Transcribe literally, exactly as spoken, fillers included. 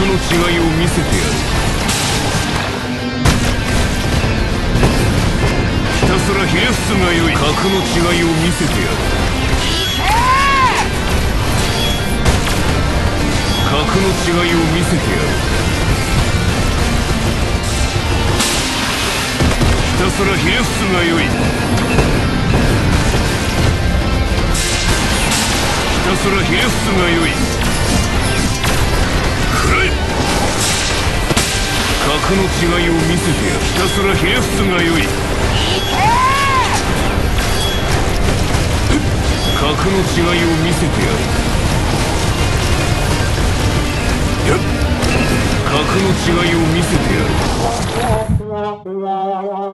の違いを見せてやる。ひたすらひれ伏すがよい。格の違いを見せてやる。格の違いを見せてやる。ひたすらひれ伏すがよい。ひたすらひれ伏すがよい。くらえ。格の違いを見せてやる。ひたすらひれ伏すがよい。格の違いを見せてやる。格の違いを見せてやる。